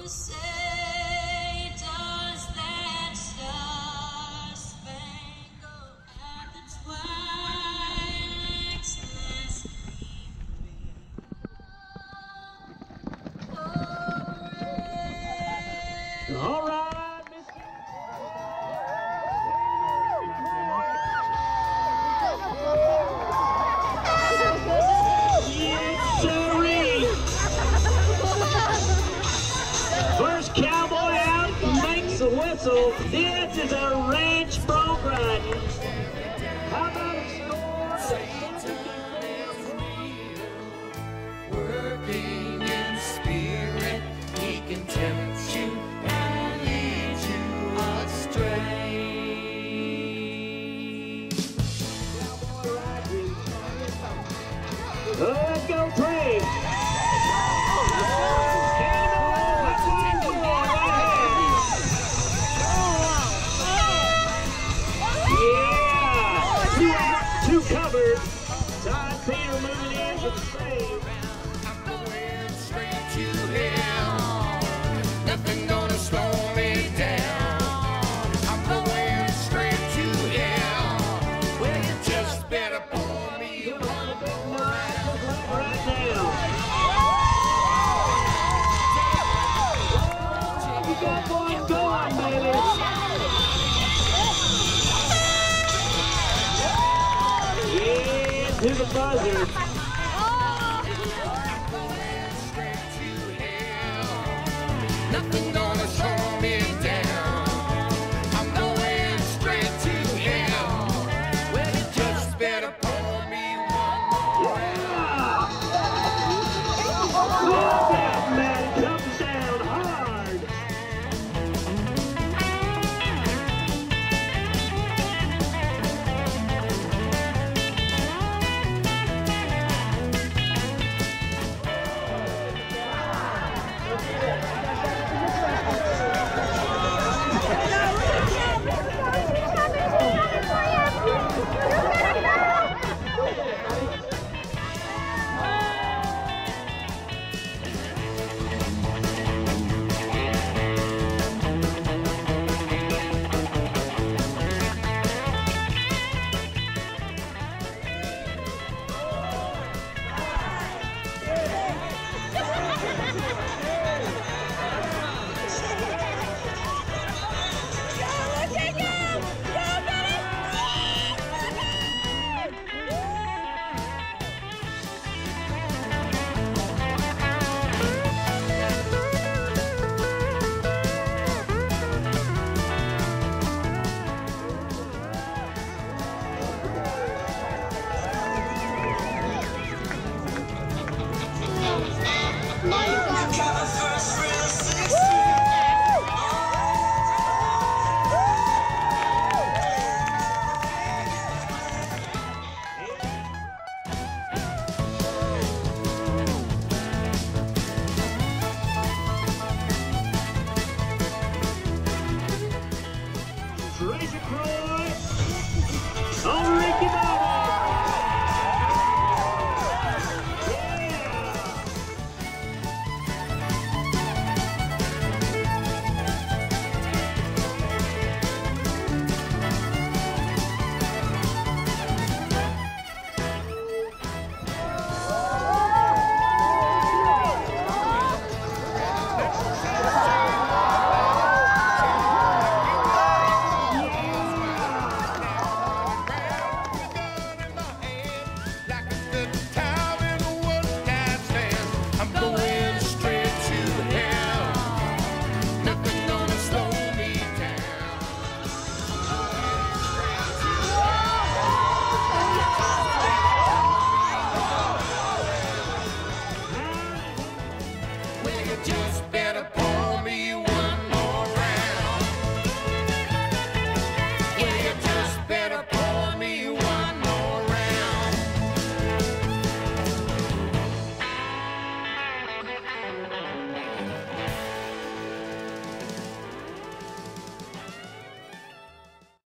say, does that star-spangled at the twilight's last gleaming? All right. First cowboy out makes a whistle. This is a ranch bronc riding. How about a score? Working in spirit, he can tempt you and lead you astray. Let's go, Trey. Two covered. Todd Peter moving in for the save. I'm going straight to hell. Nothing gonna slow me down. I'm going straight to hell. Well, you just better pull me Right now. You got one going, baby. To the buzzer. nothing